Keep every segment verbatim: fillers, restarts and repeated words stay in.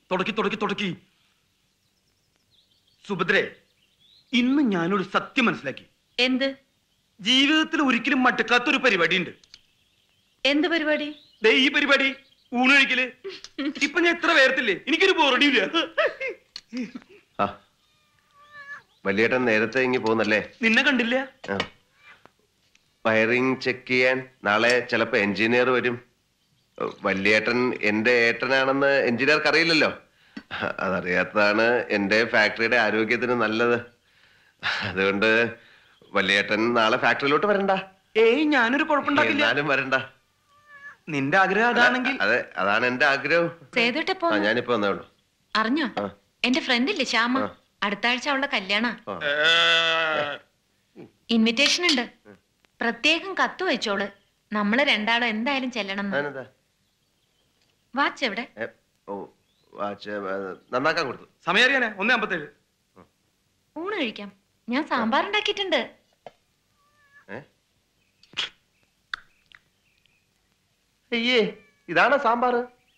തുടക്കി തുടക്കി തുടക്കി. സുഭദ്രേ, ഇന്ന് ഞാനൊരു സത്യം മനസ്സിലാക്കി. എന്ത്? ജീവിതത്തിൽ ഒരിക്കലും മടുക്കാത്തൊരു പരിപാടി ഉണ്ട്. എന്ത് പരിപാടി? ദേ ഈ പരിപാടി, ഊണ് കഴിക്കല്. ഇപ്പൊ ഞാൻ എത്ര പേർത്തില്ലേ, എനിക്കൊരു ബോറടിയില്ല. വലിയേട്ടൻ നേരത്തെ ഇങ്ങി പോകുന്നല്ലേ? നിന്നെ കണ്ടില്ല. വയറിംഗ് ചെക്ക് ചെയ്യാൻ നാളെ ചിലപ്പോ എഞ്ചിനീയർ വരും. വലിയേട്ടൻ എന്റെ ഏട്ടനാണെന്ന് എഞ്ചിനീയർക്ക് അറിയില്ലല്ലോ. അതറിയാത്തതാണ് എന്റെ ഫാക്ടറിയുടെ ആരോഗ്യത്തിന് നല്ലത്. അതുകൊണ്ട് വലിയേട്ടൻ നാളെ ഫാക്ടറിയിലോട്ട് വരണ്ട. ഏയ്, ഞാനൊരു കുഴപ്പമുണ്ടാക്കില്ല. എന്നാലും വരണ്ട. നിന്റെ ആഗ്രഹം അതാണെങ്കിൽ. അതെ, അതാണ് എന്റെ ആഗ്രഹം. ഞാനിപ്പോ വന്നോളൂ. അറിഞ്ഞോ, എന്റെ ഫ്രണ്ട് ഇല്ലേ ശ്യാമ, അടുത്ത ആഴ്ച അവളുടെ കല്യാണ. ഇൻവിറ്റേഷൻ ഉണ്ട്. പ്രത്യേകം കത്ത് വെച്ചോള്. നമ്മള് രണ്ടാളും എന്തായാലും ചെല്ലണം. വാച്ച് എവിടെ? നന്നാക്കാൻ കൊടുത്തു. സമയം അറിയാനേ? ഒന്നേ അമ്പത്തേഴ്. ഊണ് കഴിക്കാം. ഞാൻ സാമ്പാർ ഉണ്ടാക്കിയിട്ടുണ്ട്. അയ്യേ, ഇതാണ് സാമ്പാർ.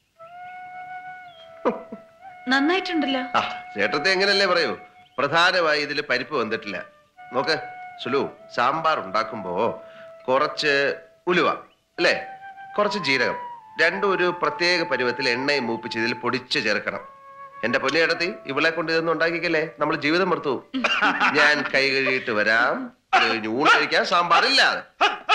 നന്നായിട്ടുണ്ടല്ലോ. ആ, ചേട്ടത്തെ എങ്ങനല്ലേ പറയൂ. പ്രധാനമായി ഇതില് പരിപ്പ് വന്നിട്ടില്ല. നോക്ക് സുലു, സാമ്പാർ ഉണ്ടാക്കുമ്പോ കുറച്ച് ഉലുവ അല്ലേ, കുറച്ച് ജീരകം, രണ്ടും ഒരു പ്രത്യേക പരുവത്തിൽ എണ്ണയും മൂപ്പിച്ച് ഇതിൽ പൊടിച്ച് ചേർക്കണം. എന്റെ പൊന്നിയിടത്തി, ഇവളെ കൊണ്ട് ഇതൊന്നും ഉണ്ടാക്കിക്കല്ലേ, നമ്മൾ ജീവിതം മറുത്തു. ഞാൻ കൈ കഴുകിയിട്ട് വരാം. ഊണ് കഴിക്കാൻ സാമ്പാറില്ലാതെ.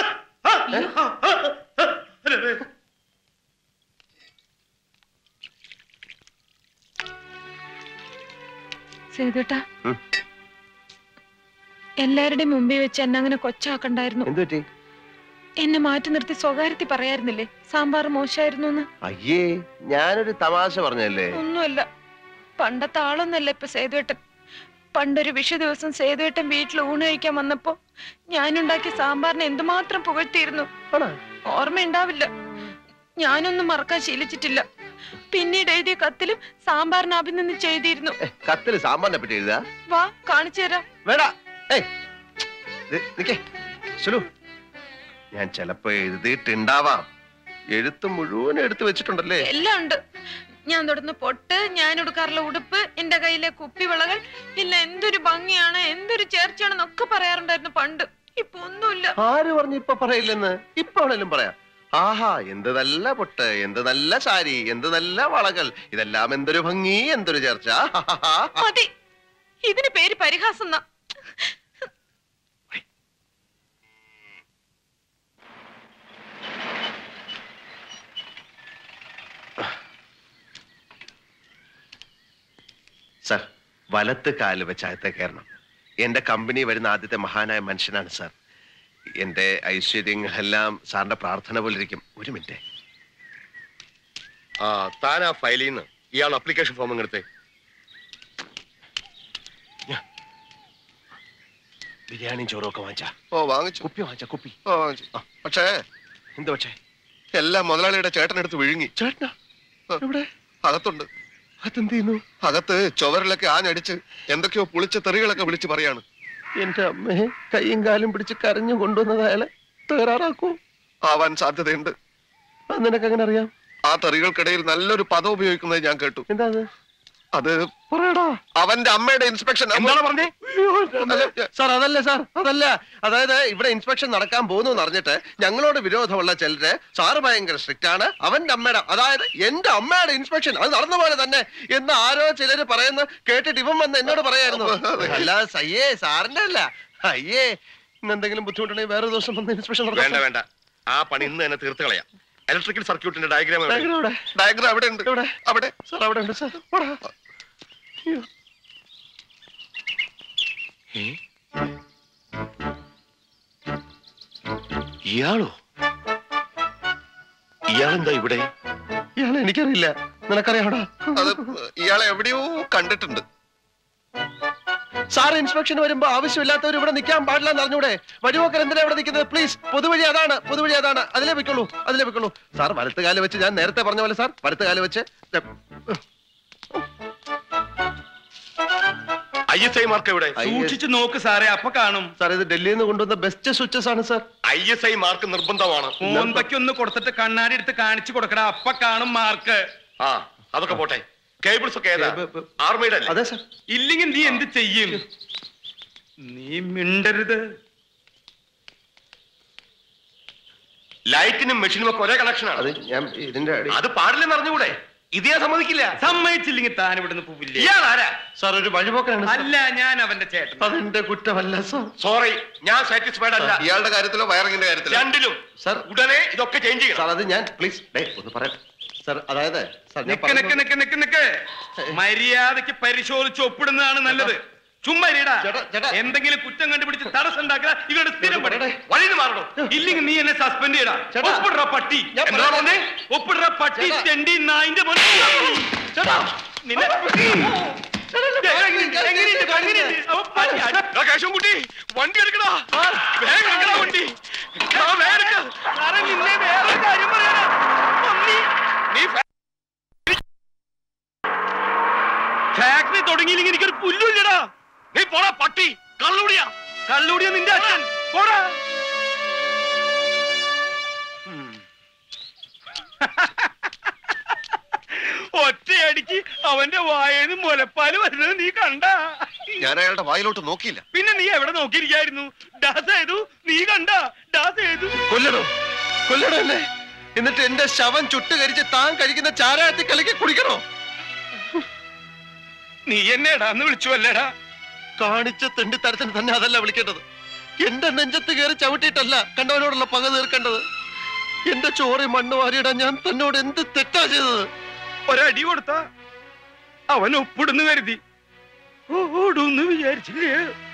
സേതുട്ടാ, എല്ലാവരുടെയും മുമ്പിൽ വെച്ച് എന്നെ അങ്ങനെ കൊച്ചാക്കണ്ടായിരുന്നു. എന്തുപറ്റി? എന്നെ മാറ്റി നിർത്തി സ്വകാര്യത്തി പറയായിരുന്നില്ലേ സാമ്പാർ മോശമായിരുന്നു എന്ന്? അയ്യേ, ഞാനൊരു തമാശ പറഞ്ഞല്ലേ. ഒന്നുമല്ല, പണ്ടത്തെ ആളൊന്നല്ല ഇപ്പൊ സേതുവേട്ടൻ. പണ്ടൊരു വിഷു ദിവസം സേതുവേട്ടൻ വീട്ടിൽ ഊണ് കഴിക്കാൻ വന്നപ്പോ ഞാനുണ്ടാക്കിയ സാമ്പാറിനെ എന്തുമാത്രം പുകഴ്ത്തിയിരുന്നു. ഓർമ്മയുണ്ടാവില്ല, ഞാനൊന്നും മറക്കാൻ ശീലിച്ചിട്ടില്ല. പിന്നീട് എഴുതിയ കത്തിലും സാമ്പാറിനെ അഭിനന്ദിച്ച് എഴുതിയിരുന്നു. കത്തില് സാമ്പാറിനെ പറ്റി എഴുതാ? വാ, കാണിച്ചു തരാം. വേടാ, ഞാൻ ചിലപ്പോ എഴുതിയിട്ടുണ്ടാവാം. എഴുത്ത് മുഴുവൻ എടുത്തു വെച്ചിട്ടുണ്ടല്ലേ? എല്ലാം ഉണ്ട്. ഞാൻ തൊടുന്ന പൊട്ട്, ഞാൻ ഉടുക്കാറുള്ള ഉടുപ്പ്, എന്റെ കയ്യിലെ കുപ്പിവളകൾ, ഇല്ല എന്തൊരു ഭംഗിയാണ്, എന്തൊരു ചേർച്ചയാണെന്നൊക്കെ പറയാറുണ്ടായിരുന്നു പണ്ട്. ഇപ്പൊ ഒന്നുമില്ല. ആര് പറഞ്ഞു ഇപ്പൊ പറയില്ലെന്ന്? ഇപ്പൊ ആണെങ്കിലും പറയാം. ആഹാ, എന്ത് നല്ല പൊട്ട്, എന്ത് നല്ല സാരി, എന്ത് നല്ല വളകൾ, ഇതെല്ലാം എന്തൊരു ഭംഗി, എന്തൊരു ചേർച്ച. മതി, ഇതിന് പേര് പരിഹാസം. സാർ, വലത്ത് കാല് വെച്ച് അകത്തെ കയറണം. എന്റെ കമ്പനി വരുന്ന ആദ്യത്തെ മഹാനായ മനുഷ്യനാണ് സാർ. എന്റെ ഐശ്വര്യങ്ങളെല്ലാം സാറിന്റെ പ്രാർത്ഥന പോലെ ഇരിക്കും. ഒരു മിനിറ്റ്. ആ, താൻ ആ ഫയലിൽ നിന്ന് ഇയാൾ അപ്ലിക്കേഷൻ ഫോം എടുത്തേ. ബിരിയാണിയും ചോറും ഒക്കെ വാങ്ങിച്ചാ? ഓ, വാങ്ങിച്ചു. കുപ്പി വാങ്ങിച്ച? കുപ്പി വാങ്ങിച്ചു. പക്ഷേ എന്ത് പക്ഷേ? എല്ലാം മുതലാളിയുടെ ചേട്ടനെടുത്ത് വിഴുങ്ങി. ചേട്ടനാ? ഇവിടെ അകത്തുണ്ട്. അതെന്ത് ചെയ്യുന്നു? അകത്ത് ചുവരിലൊക്കെ ആഞ്ഞടിച്ച് എന്തൊക്കെയോ പുളിച്ച തെറികളൊക്കെ വിളിച്ച് പറയാണ്. എന്റെ അമ്മയെ കൈയും കാലും പിടിച്ച് കരഞ്ഞു കൊണ്ടുവന്നത് അയാളെ തകരാറാക്കൂ? ആവാൻ സാധ്യതയുണ്ട്. അത് നിനക്ക് എങ്ങനെ അറിയാം? ആ തെറികൾക്കിടയിൽ നല്ലൊരു പദം ഉപയോഗിക്കുന്നത് ഞാൻ കേട്ടു. എന്താ അത്? അത് പറയടാ, അവന്റെ അമ്മയുടെ ഇൻസ്പെക്ഷൻ. എന്താണ് പറഞ്ഞേ? സാർ, അതല്ല സാർ, അതല്ല. അതായത് ഇവിടെ ഇൻസ്പെക്ഷൻ നടക്കാൻ പോകുന്നു എന്ന് അറിഞ്ഞിട്ട് ഞങ്ങളോട് വിരോധമുള്ള ചിലര് സാറ് ഭയങ്കര സ്ട്രിക്റ്റ് ആണ്, അവന്റെ അമ്മയുടെ, അതായത് എന്റെ അമ്മയുടെ ഇൻസ്പെക്ഷൻ അത് നടന്ന പോലെ തന്നെ എന്ന് ആരോ ചിലര് പറയുന്ന കേട്ടിട്ട് ഇവൻ വന്ന് എന്നോട് പറയായിരുന്നു. അല്ലാതെ സയ്യേ സാറിന്റെ അല്ല. അയ്യേ, ഇന്ന് എന്തെങ്കിലും ബുദ്ധിമുട്ടുണ്ടെങ്കിൽ വേറെ ദിവസം വന്ന് ഇൻസ്പെക്ഷൻ. വേണ്ട വേണ്ട, ആ പണി ഇന്ന് തന്നെ തീർത്ത് കളയാം. ഇലക്ട്രിക്കൽ സർക്യൂട്ടിന്റെ ഡയഗ്രാം ഡയഗ്രാം അവിടെ ഉണ്ട്. ഇവിടെ അവിടെ സാർ, അവിടെ ഉണ്ട് സാർ. ഇയാളോ? ഇയാളെന്താ ഇവിടെ? ഇയാളെ എനിക്കറിയില്ല, നിനക്കറിയാമോടാ? അത് ഇയാളെ എവിടെയോ കണ്ടിട്ടുണ്ട്. സാർ, ഇൻസ്പെക്ഷൻ വരുമ്പോ ആവശ്യമില്ലാത്തവർ ഇവിടെ നിൽക്കാൻ പാടില്ല എന്ന് അറിഞ്ഞൂടെ? വഴിപോക്കർ എന്തിനാ ഇവിടെ നിൽക്കുന്നത്? പ്ലീസ്, പൊതുവഴി അതാണ്, പൊതുവഴി അതാണ്, അതിലേ വെക്കുള്ളൂ, അതിലേ വെക്കുള്ളൂ. സാർ, വലത്ത് കാല് വെച്ച്, ഞാൻ നേരത്തെ പറഞ്ഞ പോലെ സാർ, വലത്ത് കാല് വെച്ച്. ഐ എസ് ഐ മാർക്ക് എവിടെ? സൂക്ഷിച്ചു നോക്ക് സാറേ, അപ്പൊ കാണും. സാർ, ഇത് ഡൽഹിയിൽ നിന്ന് കൊണ്ടുവന്ന ബെസ്റ്റ് സ്വിച്ചസ് ആണ് sir. I S I mark നിർബന്ധമാണ്. മോന്തയ്ക്ക് ഒന്ന് കൊടുത്തിട്ട് കണ്ണാടി എടുത്ത് കാണിച്ചു കൊടുക്കടാ, അപ്പൊ കാണും മാർക്ക്. ആ, അതൊക്കെ പോട്ടെ. കേബിൾസ് ഒക്കെ ഏതാ? ആർമിയുടെ അല്ലേ? അതെ സർ. ഇല്ലെങ്കിൽ നീ എന്ത് ചെയ്യും? നീ മിണ്ടരുത്. ലൈറ്റിനും മെഷീനും ഒക്കെ ഒരേ കണക്ഷനാണ്. അത് ഞാൻ ഇതിന്റെ അടി അത് പാടില്ലെന്ന് അറിഞ്ഞുകൂടെ? ഇത് ഞാൻ സമ്മതിക്കില്ല. സമ്മതിച്ചില്ലെങ്കിൽ താൻ ഇവിടുന്ന് പോവില്ലേ? ഇയാൾ ആരാ? സാർ ഒരു വഴിപോക്കനാണ്. അല്ല, ഞാൻ അവന്റെ ചേട്ടൻ. അതെന്റെ കുറ്റമല്ല സാർ. സോറി, ഞാൻ സാറ്റിസ്ഫൈഡ് അല്ല. ഇയാളുടെ കാര്യത്തിലോ വയറിങ്ങിന്റെ കാര്യത്തിലോ? രണ്ടിലും. സാർ ഉടനെ ഇതൊക്കെ ചേഞ്ച് ചെയ്യണം. സാർ അത് ഞാൻ പ്ലീസ് ഒന്ന് പറയട്ടെ സാർ. അതായത് സാർ ഞാൻ നിക്ക് നിക്ക് നിക്ക് നിക്ക് നിക്ക് മര്യാദക്ക് പരിശോധിച്ച് ഒപ്പിടുന്നതാണ് നല്ലത്. ചുമ്മാ ഇരിടാ. ചേട്ടാ, ചേട്ടാ. എന്തെങ്കിലും കുറ്റം കണ്ടുപിടിച്ച് തടസ്സം ഉണ്ടാക്കുക ഇവരുടെ സ്ഥിരം പണി. വഴിന്ന് മാറണോ? ഇല്ലെങ്കിൽ നീ എന്നെ സസ്പെൻഡ് ചെയ്യടാ. ചേട്ടാ. ഒപ്പിടുற പട്ടി. ഞാൻ എന്താ പറയാം. പറഞ്ഞേ? ഒപ്പിടുற പട്ടി. ചേട്ടാ. തെണ്ടി നായിന്റെ മോനെ. ചേട്ടാ. നിന്നെ എങ്ങനെയുണ്ട്? എങ്ങനെയുണ്ട്? എങ്ങനെയുണ്ട്? അവൻ പട്ടി അടി- എടാ കേശവൻകുട്ടി, വണ്ടി എടുക്കടാ. വേഗം എടുക്കടാ വണ്ടി. എടാ, വേഗം എടുക്ക്. സാറേ, നിന്നെ വേറൊരു കാര്യം പറയാനാ. പന്നി. നീ ഫാ- ഫാക്ടറി തുടങ്ങിയില്ലെങ്കിൽ എനിക്കൊരു പുല്ലുമില്ലടാ. നീ പോടാ പട്ടി. കള്ളുടിയാ. കള്ളുടിയ നിന്റെ അച്ഛൻ. പോടാ. ഒറ്റയടിക്ക് അവന്റെ വായേന്ന് മുലപ്പാല് വരുന്നത് നീ കണ്ട? ഞാൻ അയാളുടെ വായിലോട്ട് നോക്കിയില്ല. പിന്നെ നീ എവിടെ നോക്കിയിരിക്കായിരുന്നു? ഡാസ് ചെയ്തു. നീ കണ്ട? ഡാസ് ചെയ്തു. കൊല്ലണോ? കൊല്ലണോ എന്നെ? എന്നിട്ട് എന്റെ ശവം ചുട്ട് കരിച്ച് താൻ കഴിക്കുന്ന ചാരായത്തിൽ കലക്കി കുടിക്കണോ? നീ എന്നെ എടാന്ന് വിളിച്ചു അല്ലേടാ? കാണിച്ച തെണ്ടിത്തരത്തിന് തന്നെ അതല്ല വിളിക്കേണ്ടത്. എന്റെ നെഞ്ചത്ത് കയറി ചവിട്ടിയിട്ടല്ല കണ്ടവനോടുള്ള പക തീർക്കേണ്ടത്. എന്റെ ചോറി മണ്ണ് വാരിയിടാൻ ഞാൻ തന്നോട് എന്ത് തെറ്റാ ചെയ്തത്? ഒരടി കൊടുത്ത അവൻ ഒപ്പിടുന്നു കരുതി ഓടുന്ന് വിചാരിച്ചില്ലേ?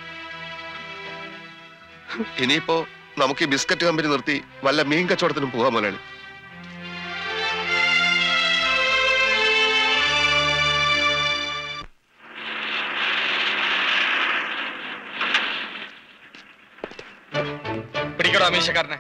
ഇനിയിപ്പോ നമുക്ക് ഈ ബിസ്ക്കറ്റ് കമ്പനി നിർത്തി വല്ല മീൻ കച്ചവടത്തിനും പോകാൻ മുതലാളി. പിടിക്കടോ അമീശക്കാരനെ.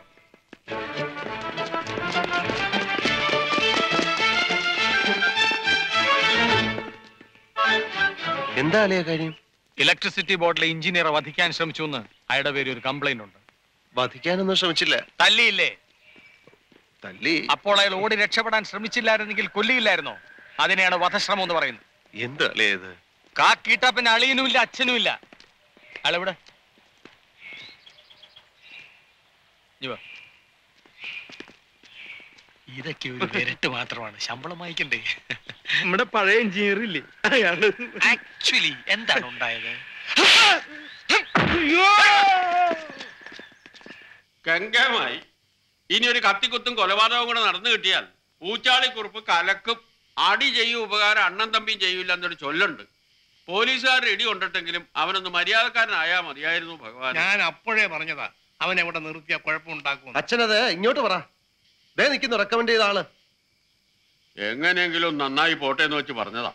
എന്താ അളിയ കാര്യം? ഇലക്ട്രിസിറ്റി ബോർഡിലെ എഞ്ചിനീയറെ വധിക്കാൻ ശ്രമിച്ചു എന്ന് അയാളുടെ പേര് ഒരു കംപ്ലൈന്റ് ഉണ്ട്. വധിക്കാനൊന്നും ശ്രമിച്ചില്ല. തല്ലിയില്ലേ? തല്ലി. അപ്പോൾ അയാൾ ഓടി രക്ഷപ്പെടാൻ ശ്രമിച്ചില്ലായിരുന്നെങ്കിൽ കൊല്ലിയില്ലായിരുന്നോ? അതിനെയാണ് വധശ്രമം എന്ന് പറയുന്നത്. എന്ത് അളിയ ഇത്? കാക്കീട്ട പിന്നെ അളിയനും ഇല്ല അച്ഛനും ഇല്ല. അയാളെവിടെ? ഇതൊക്കെ ഒരു വിരട്ട് മാത്രമാണ്. ശമ്പളം വായിക്കണ്ടേ? നമ്മുടെ പഴയ എഞ്ചിനീയർ ഇല്ലേ അയാള്? ആക്ച്വലി എന്താണ് ഉണ്ടായത്? ഗംഗമായി ഇനി ഒരു കത്തിക്കുത്തും കൊലപാതകവും കൂടെ നടന്നു കിട്ടിയാൽ പൂച്ചാളിക്കുറുപ്പ് കലക്കും. അടി ചെയ്യും ഉപകാരം അണ്ണൻ തമ്പിയും ചെയ്യൂല എന്നൊരു ചൊല്ലുണ്ട്. പോലീസുകാർ ഇടി കൊണ്ടിട്ടെങ്കിലും അവനൊന്ന് മര്യാദക്കാരനായാ മതിയായിരുന്നു ഭഗവാൻ. ഞാൻ അപ്പോഴേ പറഞ്ഞതാ അവൻ എവിടെ നിർത്തിയ കുഴപ്പമുണ്ടാക്കും. അച്ഛനത് ഇങ്ങോട്ട് പറ. ദേ നിൽക്കുന്നു റെക്കമെൻഡ് ചെയ്ത ആള്. എങ്ങനെയെങ്കിലും നന്നായി പോട്ടെ എന്ന് വെച്ച് പറഞ്ഞതാ.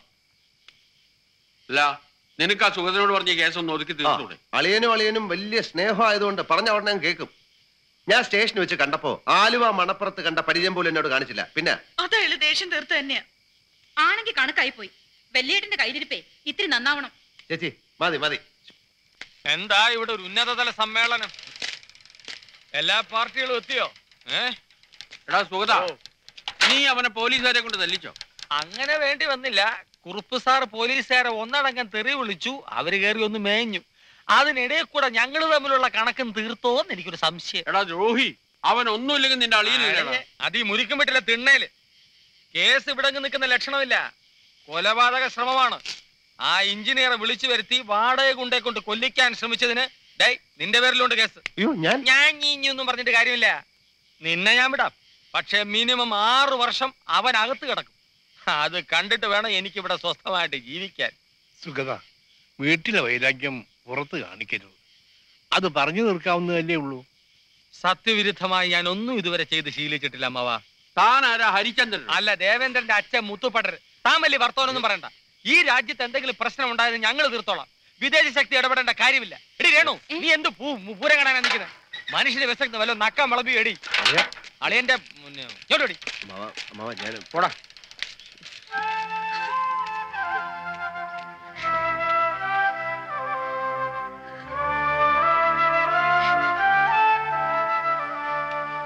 അല്ല, നിനക്ക് ആ സുഗതനോട് പറഞ്ഞ കേസൊന്ന് ഒതുക്കി തീർത്തൂടെ? അളിയനും അളിയനും വലിയ സ്നേഹമായതുകൊണ്ട് പറഞ്ഞ ഉടനെ ഞാൻ കേൾക്കും. ഞാൻ സ്റ്റേഷനിൽ വെച്ച് കണ്ടപ്പോ ആലുവ മണപ്പുറത്ത് കണ്ട പരിചയം പോലും എന്നോട് കാണിച്ചില്ല. പിന്നെ അതയാള് ദേഷ്യം തീർത്ത് തന്നെയാ. ആണെങ്കിൽ കണക്കായി പോയി. വെല്ലേട്ടന്റെ കയ്യിലിരിപ്പേ ഇത്തിരി നന്നാവണം. ചേച്ചി മതി മതി. എന്താ ഇവിടെ ഒരു ഉന്നതതല സമ്മേളനം? എല്ലാ പാർട്ടികളും എത്തിയോ? ഏ എടാ സുഗത, നീ അവനെ പോലീസുകാരെ കൊണ്ട് തല്ലിച്ചോ? അങ്ങനെ വേണ്ടി വന്നില്ല. കുറുപ്പ് സാർ പോലീസുകാരെ ഒന്നടങ്കം തെറി വിളിച്ചു. അവര് കയറി ഒന്ന് മേഞ്ഞു. അതിനിടയിൽ കൂടെ ഞങ്ങൾ തമ്മിലുള്ള കണക്കും തീർത്തോന്ന് എനിക്കൊരു സംശയം. എടാ ദ്രോഹി, അവൻ ഒന്നുമില്ലെങ്കിൽ നിന്റെ അളിയനില്ല. അത് ഈ മുരിക്കും പറ്റില്ല തിണ്ണേല്. കേസ് ഇവിടെ നിൽക്കുന്ന ലക്ഷണമില്ല. കൊലപാതക ശ്രമമാണ്. ആ എഞ്ചിനീയറെ വിളിച്ചു വരുത്തി വാടക കൊണ്ടേ കൊണ്ട് കൊല്ലിക്കാൻ ശ്രമിച്ചതിന് ഡേ നിന്റെ പേരിലുണ്ട് കേസ്. അയ്യോ ഞാൻ ഞാൻ ഇനിയൊന്നും പറഞ്ഞിട്ട് കാര്യമില്ല. നിന്നെ ഞാൻ വിടാം. പക്ഷെ മിനിമം ആറു വർഷം അവൻ അകത്ത് കിടക്കും. അത് കണ്ടിട്ട് വേണം എനിക്കിവിടെ സ്വസ്ഥമായിട്ട് ജീവിക്കാൻ. സുഗത, വീട്ടിലെ വൈരാഗ്യം പുറത്ത് കാണിക്കരുത്. അത് പറഞ്ഞു തീർക്കാവുന്നതല്ലേ ഉള്ളൂ. സത്യവിരുദ്ധമായി ഞാൻ ഒന്നും ഇതുവരെ ചെയ്ത് ശീലിച്ചിട്ടില്ല അമ്മവാ. താൻ ആരാ? ഹരിചന്ദ്രൻ അല്ല, ദേവേന്ദ്രന്റെ അച്ഛൻ മുത്തുപടർ. താൻ വലിയ വർത്തമാനൊന്നും പറയണ്ട. ഈ രാജ്യത്ത് എന്തെങ്കിലും പ്രശ്നം ഉണ്ടായത് ഞങ്ങൾ തീർത്തോളാം. വിദേശ ശക്തി ഇടപെടേണ്ട കാര്യമില്ല. എടി രേണു, നീ എന്ത് പൂരം കാണാനാ നിൽക്കുന്നത്? മനുഷ്യനെ വിശക്കുന്ന വല്ല നക്കാൻ വളബി എടി. അളിയന്റെ ചോടി ഞാൻ പോടാ.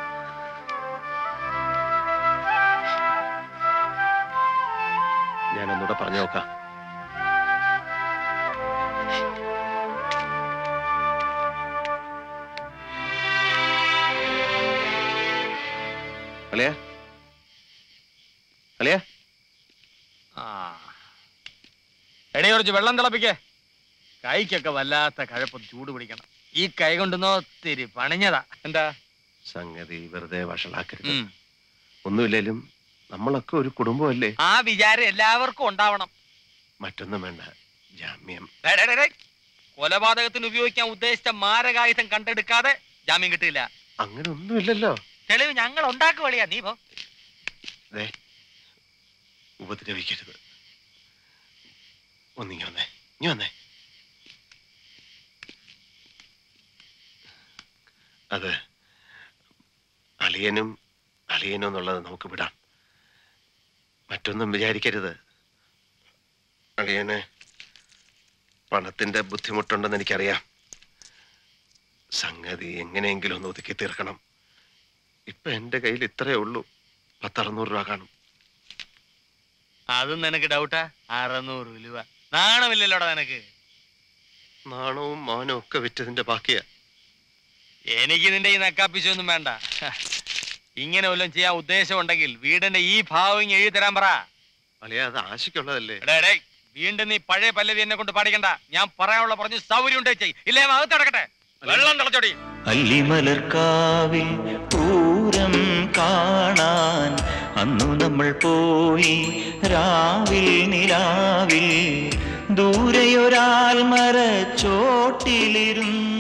ഞാൻ ഒന്നുകൂടെ പറഞ്ഞു നോക്കാം. അളിയ അളിയ ആ എടേ കുറച്ച് വെള്ളം തിളപ്പിക്കേ. കൈക്കൊക്കെ വല്ലാത്ത കഴപ്പം ചൂട് പിടിക്കണം. ഈ കൈ കൊണ്ടുന്നോ ഒത്തിരി പണിഞ്ഞതാ. എന്താ സംഗതി വെറുതെ വഷളാക്കരുത്. ഉം. ഒന്നുമില്ലേലും നമ്മളൊക്കെ ഒരു കുടുംബമല്ലേ. ആ വിചാരം എല്ലാവർക്കും ഉണ്ടാവണം. മറ്റൊന്നും വേണ്ട, ജാമ്യം. ഡേ, ഡേ, ഡേ, ഡേ. കൊലപാതകത്തിന് ഉപയോഗിക്കാൻ ഉദ്ദേശിച്ച മാരകായുധം കണ്ടെടുക്കാതെ ജാമ്യം കിട്ടില്ല. അങ്ങനെ ഒന്നുമില്ലല്ലോ. തെളിവ് ഞങ്ങൾ ഉണ്ടാക്കുവളിയാ. നീ പോ. ദേ, ഉപദ്രവിക്കരുത്. ഒന്നിങ്ങി വന്നേ, ഇനി വന്നേ. അത് അളിയനും അളിയനും എന്നുള്ളത് നമുക്ക് വിടാം. മറ്റൊന്നും വിചാരിക്കരുത്. അളിയന് പണത്തിന്റെ ബുദ്ധിമുട്ടുണ്ടെന്ന് എനിക്കറിയാം. സംഗതി എങ്ങനെയെങ്കിലും ഒന്ന് ഒതുക്കി തീർക്കണം. ഇപ്പൊ എന്റെ കയ്യിൽ ഇത്രയേ ഉള്ളൂ. പത്തറുന്നൂറ് രൂപ കാണും. അതും നിനക്ക് ഡൗട്ടാ? അറുന്നൂറ് രൂപ നാണമില്ലല്ലോടാ നിനക്ക്. നാണവും മാനവും ഒക്കെ വിറ്റതിന്റെ ബാക്കിയാ. എനിക്ക് നിന്റെ ഈ നക്കാപ്പിച്ചൊന്നും വേണ്ട. ഇങ്ങനെ വല്ലതും ചെയ്യാൻ ഉദ്ദേശം ഉണ്ടെങ്കിൽ വീടിന്റെ ഈ ഭാവം ഇങ്ങ് എഴുതി തരാൻ പറ. അളിയ, അത് ആശയ്ക്കുള്ളതല്ലേ. എടേ, എടേ, വീണ്ടും നീ പഴയ പല്ലവി എന്നെ കൊണ്ട് പാടിക്കണ്ട. ഞാൻ പറയാനുള്ള പറഞ്ഞു സൗകര്യം ഉണ്ടേ ചെയ്. ഇല്ലേ അകത്ത് കിടക്കട്ടെ. വെള്ളം തിളച്ചോടി. അല്ലിമലർക്കാവിൽ പൂരം കാണാൻ അന്നു നമ്മൾ പോയി. രാവിൽ നിലാവിൽ ദൂരെയൊരാൽ മരച്ചോട്ടിലിരുന്നു